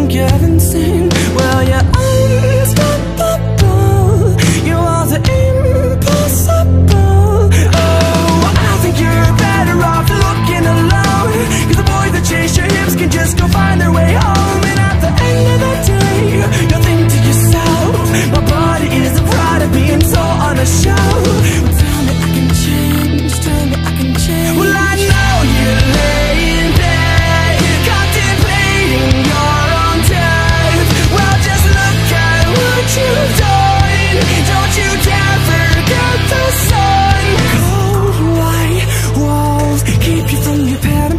think you're insane. Well, you're unstoppable. You are the impossible. Oh, I think you're better off looking alone, 'cause the boys that chase your hips can just go find their way home. And at the end of the day, you'll think to yourself, my body is a product being sold on a show. Well, tell me I can change, tell me I can change. Well, I know you're laying there contemplating your own death. Well, just look at what you've done. Don't you dare forget the sun. Cold white walls keep you from your parents.